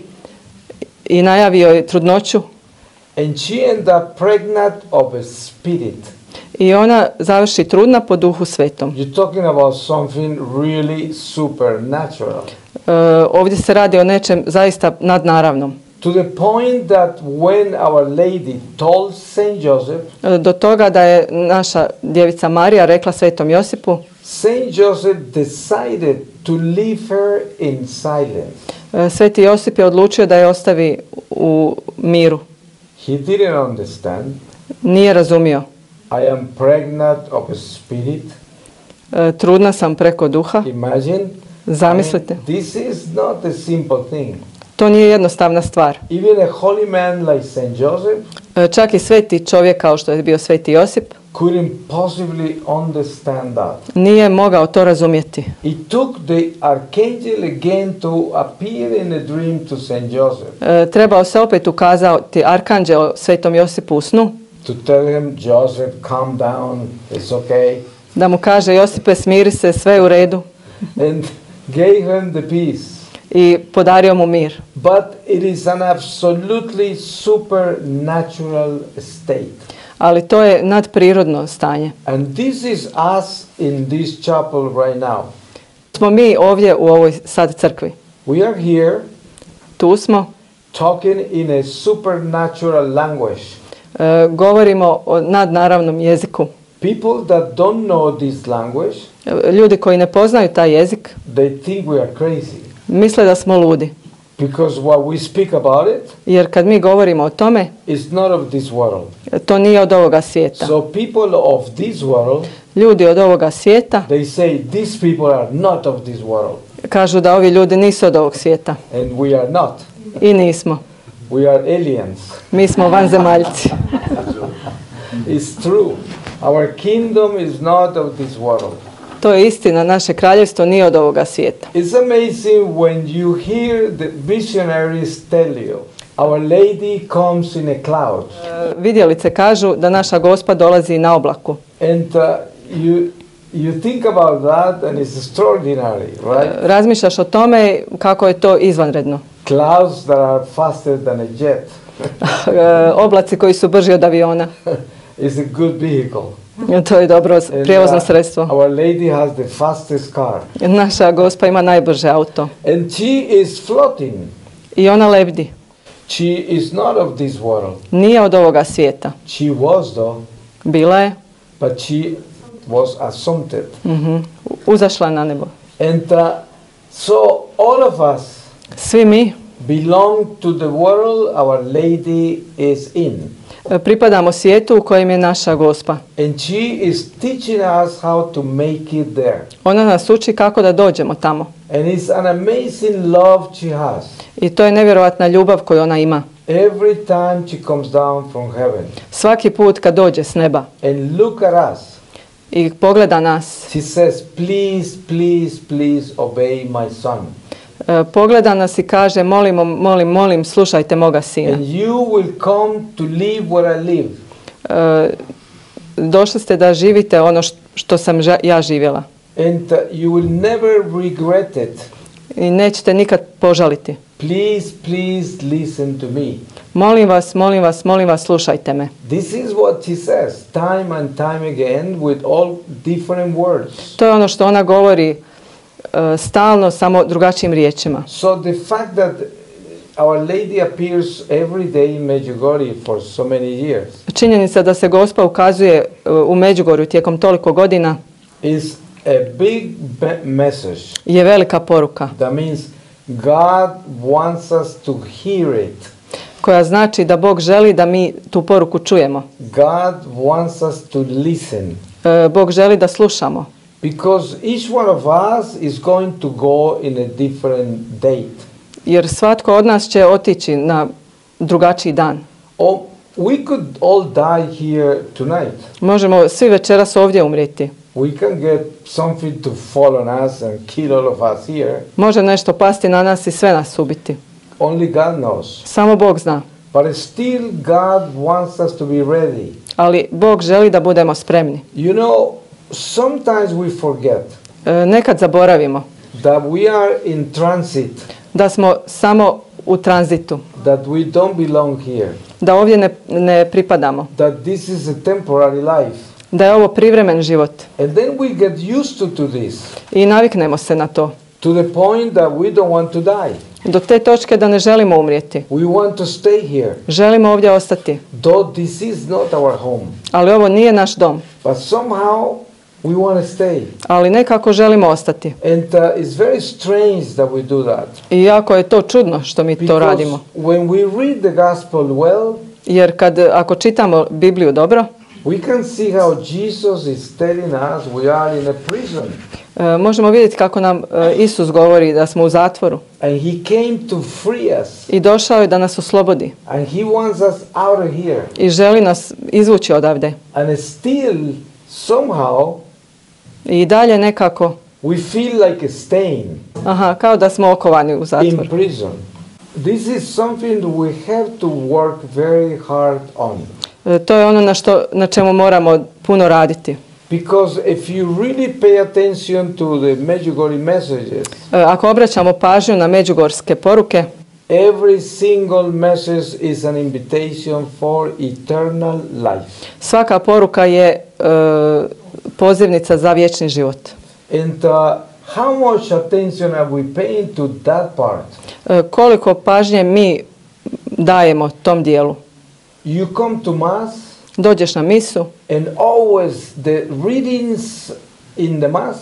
I najavio je trudnoću. And she ends up pregnant of a spirit. I ona završi trudna po Duhu Svetom. You're talking about something really supernatural. Ovdje se radi o nečem zaista nadnaravnom. To the point that when Our Lady told Saint Joseph, Do toga da je naša Djevica Marija rekla Svetom Josipu, Saint Joseph decided to leave her in silence. Sveti Josip je odlučio da je ostavi u miru. He didn't understand. Nije razumio. I am pregnant of a spirit. Trudna sam preko duha. Imagine. Zamislite. This is not a simple thing. To nije jednostavna stvar. Even a holy man like Saint Joseph Čak i sveti čovjek kao što je bio Sveti Josip couldn't possibly understand that. nije mogao to razumjeti. It took the archangel again to appear in a dream to Saint Joseph. Trebao se opet ukazati arkanđeo Svetom Josipu u snu. To tell him, Joseph, calm down, it's okay. Da mu kaže, Josipe, smiri se, sve je u redu. And gave him the peace. I podario mu mir. But it is an absolutely supernatural state. Ali to je nadprirodno stanje. And this is us in this chapel right now. Smo mi ovdje u ovoj sad crkvi. We are here Tu smo. talking in a supernatural language. Govorimo o nadnaravnom jeziku. People that don't know this language, Ljudi koji ne poznaju taj jezik they think we are crazy. misle da smo ludi. Because what we speak about it Jer kad mi govorimo o tome, is not of this world. to nije od ovoga svijeta. So people of this world, Ljudi od ovoga svijeta they say these people are not of this world. kažu da ovi ljudi nisu od ovog svijeta. And we are not. I nismo. We are aliens. Mi smo vanzemaljci. It's true. Our kingdom is not of this world. To je istina, naše kraljevstvo nije od ovoga svijeta. It's amazing when you hear the visionaries tell you, Our Lady comes in a cloud. Vidjelice kažu da naša Gospa dolazi na oblaku. And you think about that and it's extraordinary, right? Razmišljaš o tome kako je to izvanredno. Clouds that are faster than a jet. Oblaci koji su brži od aviona. It's a good vehicle. To je dobro prijevozno sredstvo. Our Lady has the fastest car. Naša Gospa ima najbrže auto. And she is floating. I ona lebdi. She is not of this world. Nije od ovoga svijeta. She was though. Bila je. But she was assumpted. Uzašla na nebo. And so all of us Svi mi belong to the world Our Lady is in. pripadamo svijetu u kojem je naša Gospa. And she is teaching us how to make it there. Ona nas uči kako da dođemo tamo. And it's an amazing love she has. I to je nevjerojatna ljubav koju ona ima. Every time she comes down from heaven. Svaki put kad dođe s neba And look at us. i pogleda nas, She says, please, please, please obey my son. pogleda nas i kaže, molim, slušajte moga sina. And you will come to live where I live. došli ste da živite ono što sam ja živjela. And you will never regret it. I nećete nikad požaliti. Please listen to me. Molim vas, slušajte me. This is what he says time and time again with all different words. To je ono što ona govori stalno, samo drugačijim riječima. So the fact that Our Lady appears every day in Medjugorje for so many years Činjenica da se Gospa ukazuje u Međugorju tijekom toliko godina is a big message. Je velika poruka. That means God wants us to hear it. Koja znači da Bog želi da mi tu poruku čujemo. God wants us to listen. Bog želi da slušamo. Because each one of us is going to go in a different date. Jer svatko od nas će otići na drugačiji dan. We could all die here tonight. Možemo svi večeras ovdje umrijeti. We can get something to fall on us and kill all of us here. Može nešto pasti na nas i sve nas ubiti. Only God knows. Samo Bog zna. But still God wants us to be ready. Ali Bog želi da budemo spremni. You know, sometimes we forget. Nekad zaboravimo. That we are in transit. Da smo samo u tranzitu. That we don't belong here. Da ovdje ne pripadamo. That this is a temporary life. Da je ovo privremen život. And then we get used to this. I naviknemo se na to. To the point that we don't want to die. Do te točke da ne želimo umrijeti. We want to stay here. Želimo ovdje ostati. Though this is not our home. Ali ovo nije naš dom. But somehow we want to stay. Ali nekako želimo ostati. And it's very strange that we do that. I jako je to čudno što mi to radimo. When we read the gospel well, jer ako čitamo Bibliju dobro, we can see how Jesus is telling us we are in a prison. Možemo vidjeti kako nam Isus govori da smo u zatvoru. And he came to free us. I došao je da nas oslobodi. And he wants us out of here. I želi nas izvući odavde. And still somehow i dalje nekako we feel like a stain. Kao da smo okovani u zatvoru. In prison. This is something we have to work very hard on. To je ono na čemu moramo puno raditi. Because if you really pay attention to the Medjugorje messages, ako obraćamo pažnju na međugorske poruke, every single message is an invitation for eternal life. Svaka poruka je pozivnica za vječni život. And how much attention are we paying to that part? Koliko pažnje mi dajemo tom dijelu? You come to mass, dođeš na misu, and always the readings in the mass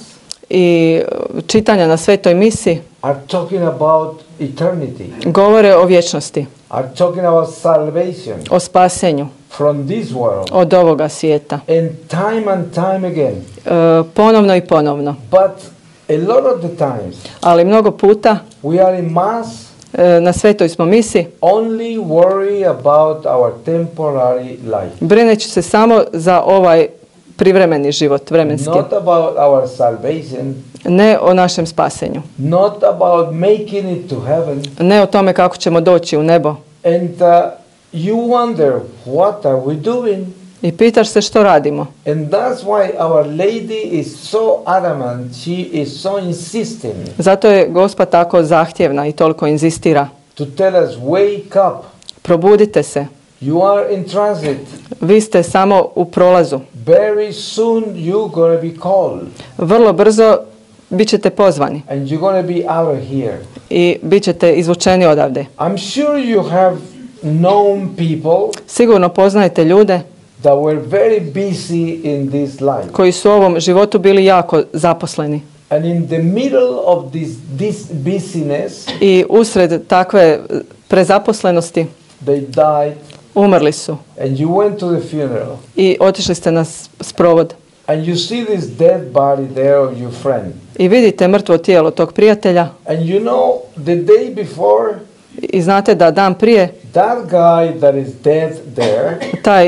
i čitanja na svetoj misi are talking about eternity. Govore o vječnosti. Are talking about salvation. O spasenju. From this world. Od ovoga svijeta. And time again. Ponovno i ponovno. But a lot of the times. Ali mnogo puta We are in mass. Na svetoj smo misi. Only worry about our temporary life. Brineći se samo za ovaj privremeni život, vremenski. Not about our salvation. Ne o našem spasenju. Not about making it to heaven. Ne o tome kako ćemo doći u nebo. And you wonder what are we doing? I pitaš se što radimo. And that's why our Lady is so adamant. She is so insistent. Zato je Gospa tako zahtjevna i toliko inzistira. To tell us wake up. Probudite se. You are in transit. Vi ste samo u prolazu. Very soon you're going to be called. Vrlo brzo bit ćete pozvani. And you're going to be out of here. I bit ćete izvučeni odavde. I'm sure you have known people. Sigurno poznajete ljude that were very busy in this life. Koji su u ovom životu bili jako zaposleni. And in the middle of this busyness, i usred takve prezaposlenosti, they died. Umrli su. And you went to the funeral. I otišli ste na sprovod. And you see this dead body there of your friend. I vidite mrtvo tijelo tog prijatelja. And you know the day before. I znate da dan prije. That guy that is dead there.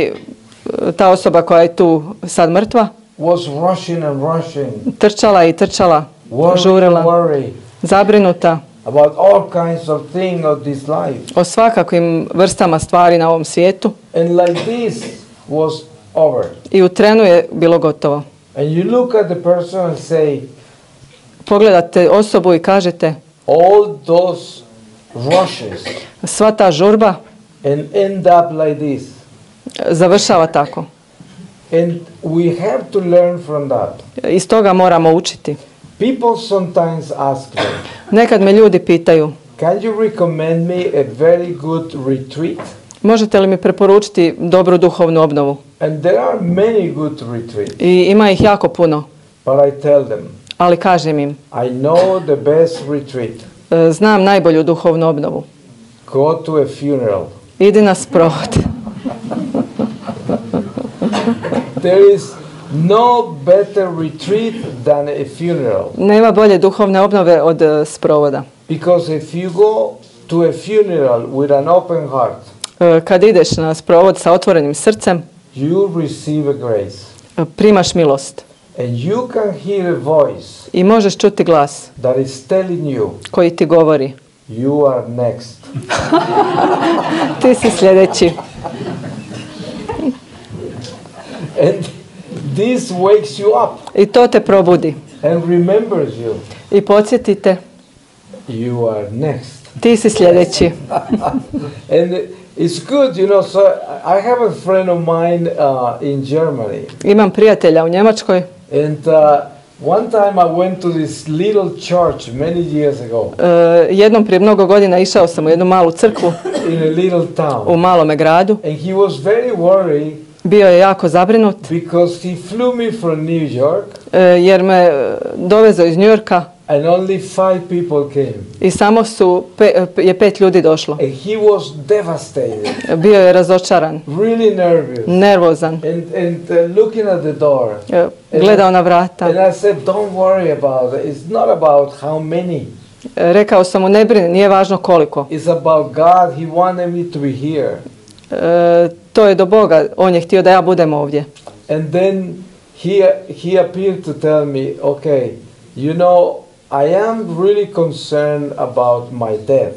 Ta osoba koja je tu sad mrtva. Was rushing and rushing. Trčala i trčala. Žurila. Zabrinuta. About all kinds of things of this life. O svakakvim vrstama stvari na ovom svijetu. And like this was over. I u trenu je bilo gotovo. And you look at the person and say, Pogledate osobu i kažete, all those rushes sva ta žurba and end up like this. završava tako. And we have to learn from that. Iz toga moramo učiti. People sometimes ask me, Nekad me ljudi pitaju, can you recommend me a very good retreat? možete li mi preporučiti dobru duhovnu obnovu? And there are many good retreats. I ima ih jako puno, But I tell them, ali kažem im, I know the best retreat. znam najbolju duhovnu obnovu. Go to a funeral. Idi na sprovod. There is no better retreat than a funeral. Nema bolje duhovne obnove od sprovoda. Because if you go to a funeral with an open heart, Kad ideš na sprovod sa otvorenim srcem, you receive a grace. primaš milost. And you can hear a voice I možeš čuti glas that is telling you, koji ti govori, you are next. ti si sljedeći. And this wakes you up I to te probudi. and remembers you. I podsjetite, You are next. ti si sljedeći. And it's good, you know, so I have a friend of mine in Germany. Imam prijatelja u Njemačkoj. And one time I went to this little church many years ago Jednom prije mnogo godina išao sam u jednu malu crkvu in a little u town. malome gradu. And he was very worried Bio je jako zabrinut because he flew me from New York jer me dovezao iz Njujorka and only 5 people came. i samo je 5 ljudi došlo. And he was devastated, Bio je razočaran, really nervous, nervozan, and looking at the door. gledao na vrata. And I said, don't worry about it. It's not about how many. Rekao sam mu, ne brini, nije važno koliko. It's about God. He wanted me to be here. To je do Boga, on je htio da ja budem ovdje. And then he appeared to tell me, okay, you know, I am really concerned about my death.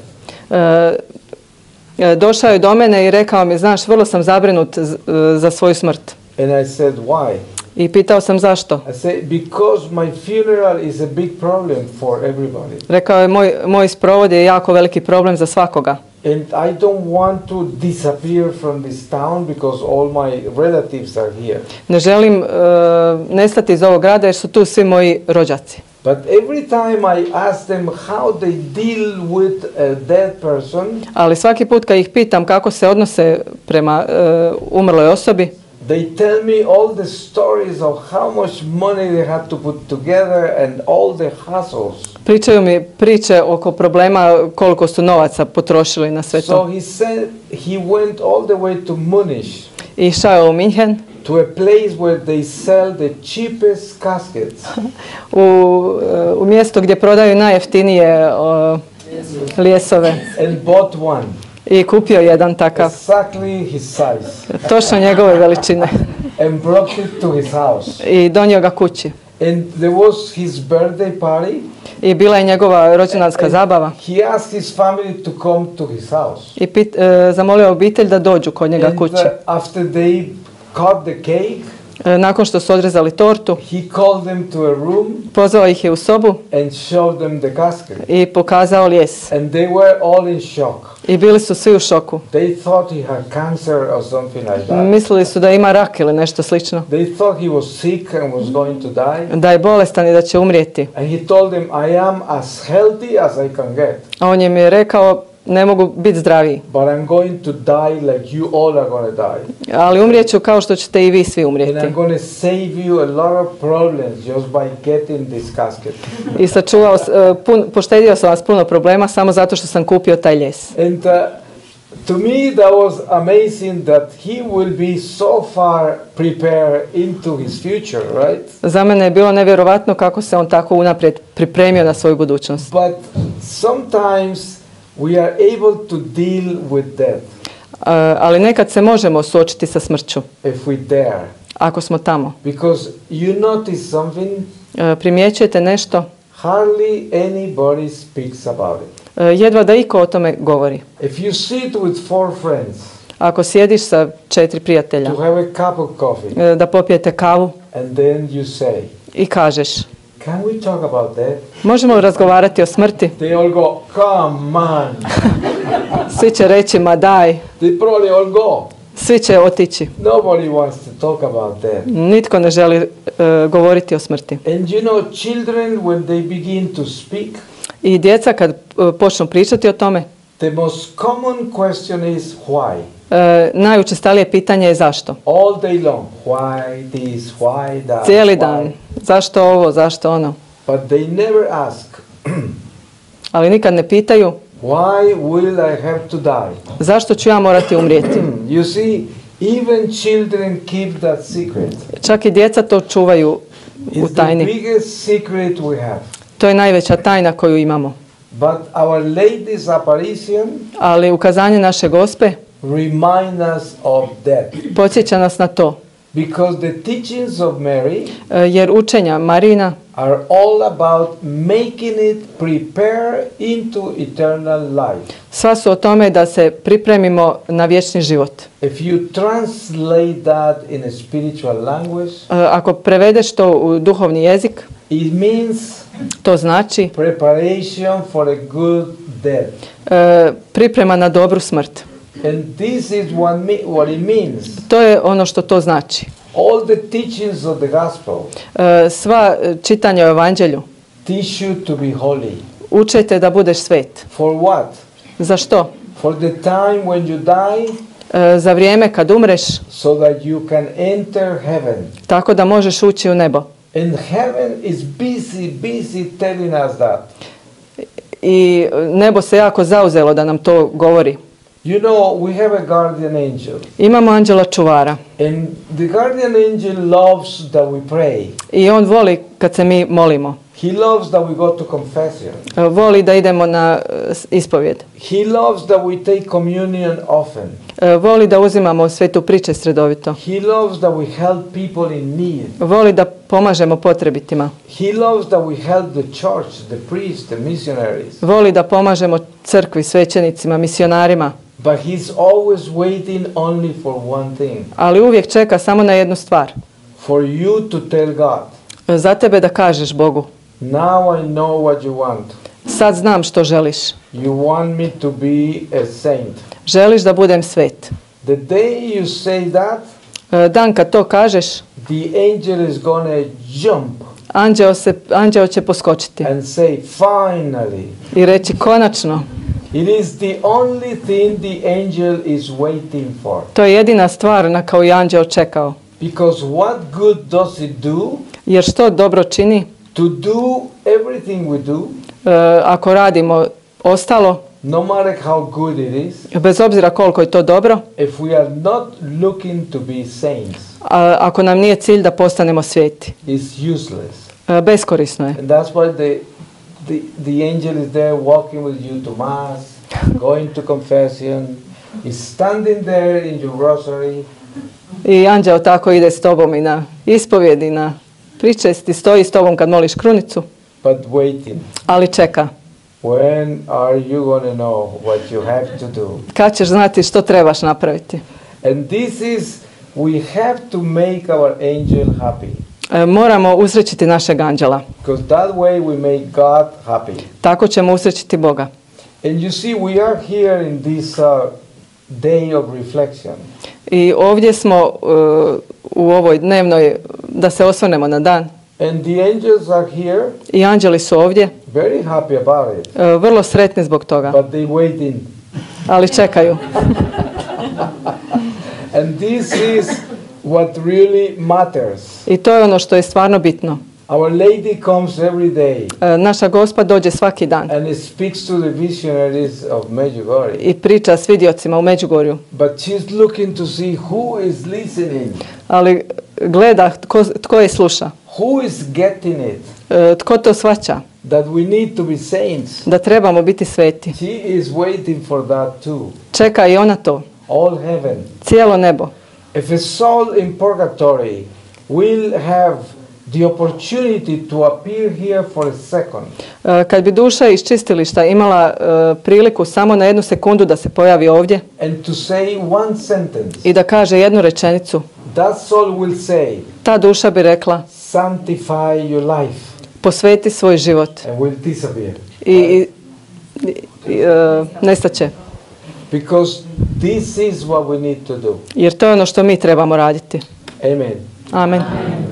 Došao je do mene i rekao mi, znaš, vrlo sam zabrinut za svoju smrt. And I said, why? I pitao sam zašto. I said, because my funeral is a big problem for everybody. Rekao je, moj sprovod je jako veliki problem za svakoga. And I don't want to disappear from this town because all my relatives are here. Ne želim nestati iz ovog grada jer su tu svi moji rođaci. But every time I ask them how they deal with a dead person, Ali svaki put kad ih pitam kako se odnose prema umrloj osobi, they tell me all the stories of how much money they had to put together and all the hassles. pričaju mi priče oko problema koliko su novaca potrošili na sve So to. he said he went all the way to Munich, I išao je u Minhen, to a place where they sell the cheapest caskets. u mjesto gdje prodaju najjeftinije lijesove. And bought one, I kupio jedan takav, exactly his size, točno njegove veličine. and brought it to his house. I donio ga kući. And there was his birthday party. I bila je njegova rođendanska zabava. He asked his family to come to his house. I zamolio obitelj da dođu kod njega kući. After they cut the cake, Nakon što su odrezali tortu, he called them to a room pozvao ih je u sobu and showed them the casket. i pokazao lijes. And they were all in shock. I bili su svi u šoku. They thought he had cancer or something like that. Mislili su da ima rak ili nešto slično. They thought he was sick and was going to die. Da je bolestan i da će umrijeti. And he told them, I am as healthy as I can get. A on im je rekao, ne mogu biti zdraviji. But I'm going to die like you all are going to die. Ali umrijeću kao što ćete i vi svi And umrijeti. I'm going to save you a lot of problems just by getting this casket. I poštedio sam vas puno problema samo zato što sam kupio taj lijes. And to me that was amazing that he will be so far prepared into his future, right? Za mene je bilo nevjerovatno kako se on tako unaprijed pripremio na svoju budućnost. But sometimes we are able to deal with death Ali nekad se možemo suočiti sa smrću, if we dare. ako smo tamo. Because you notice something, Primjećujete nešto, hardly anybody speaks about it. jedva da iko o tome govori. If you sit with 4 friends, Ako sjediš sa 4 prijatelja, to have a cup of coffee, da popijete kavu and then you say, i kažeš, can we talk about that? možemo razgovarati o smrti? They all go, come on. Svi će reći, ma daj. They probably all go. Svi će otići. Nobody wants to talk about that. Nitko ne želi govoriti o smrti. And you know, children, when they begin to speak, I djeca kad počnu pričati o tome, the most common question is why. Najučestalije pitanje je zašto. All day long. Why this, why that, Cijeli why? dan. Zašto ovo, zašto ono. But they never ask, Ali nikad ne pitaju, why will I have to die? zašto ću ja morati umrijeti. You see, even children keep that secret. Čak i djeca to čuvaju u It's the tajni. biggest secret we have. To je najveća tajna koju imamo. But our latest apparition Ali ukazanje naše Gospe remind us of that. podsjeća nas na to. Because the teachings of Mary Jer učenja Marijina are all about making it prepare into eternal life. sva su o tome da se pripremimo na vječni život. If you translate that in a spiritual language, Ako prevedeš to u duhovni jezik, it means to znači preparation for a good death. priprema na dobru smrt. And this is what it means. To je ono što to znači. All the teachings of the gospel Sva čitanja o evanđelju teach you to be holy. učete da budeš svet. For what? Za što? For the time when you die, Za vrijeme kad umreš, so that you can enter heaven. tako da možeš ući u nebo. And heaven is busy telling us that. I nebo se jako zauzelo da nam to govori. You know, we have a guardian angel. Imamo anđela čuvara And the guardian angel loves that we pray. i on voli kad se mi molimo. He loves that we go to confession. Voli da idemo na ispovjed. He loves that we take communion often. Voli da uzimamo svetu pričest redovito. He loves that we help people in need. Voli da pomažemo potrebitima. He loves that we help the church, the priests, the missionaries. Voli da pomažemo crkvi, svećenicima, misionarima. But he's always waiting only for one thing. Ali uvijek čeka samo na jednu stvar. For you to tell God, Za tebe da kažeš Bogu. now I know what you want. Sad znam što želiš. You want me to be a saint. Želiš da budem svet. The day you say that, Dan kad to kažeš, the angel is gonna jump anđeo će poskočiti and say, finally. i reći konačno. It is the only thing the angel is waiting for. To je jedina stvar na koju je anđeo čekao. Because what good does it do Jer što dobro čini to do everything we do, ako radimo ostalo, no matter how good it is, bez obzira koliko je to dobro, if we are not looking to be saints, ako nam nije cilj da postanemo sveti. it's useless. Beskorisno je. And that's why the angel is there walking with you to mass, going to confession, is standing there in your rosary. I anđeo tako ide s tobom i na ispovjedi, na pričesti, stoji s tobom kad moliš krunicu, But waiting. ali čeka. When are you going to know what you have to do? Kad ćeš znati što trebaš napraviti? And this is, we have to make our angel happy. Moramo usrećiti našeg anđela. Because that way we make God happy. Tako ćemo usrećiti Boga. And you see, we are here in this day of reflection. I ovdje smo u ovoj dnevnoj, da se osvrnemo na dan. And the angels are here, I anđeli su ovdje, very happy about it. vrlo sretni zbog toga, But they waiting. ali čekaju. And this is what really matters. I to je ono što je stvarno bitno. Our Lady comes every day Naša Gospa dođe svaki dan and it speaks to the visionaries of Medjugorje. i priča s vidjocima u Međugorju, But she's looking to see who is listening, ali gleda tko je sluša, who is getting it, tko to shvaća, that we need to be saints. da trebamo biti sveti. She is waiting for that too. Čeka i ona to, All heaven. cijelo nebo. If a soul in purgatory will have the opportunity to appear here for a second Kad bi duša iz čistilišta imala priliku samo na 1 sekundu da se pojavi ovdje and to say one sentence, i da kaže jednu rečenicu, that soul will say, ta duša bi rekla, sanctify your life, posveti svoj život and will disappear. i nestaće. Because this is what we need to do. Jer to je ono što mi trebamo raditi. Amen. Amen.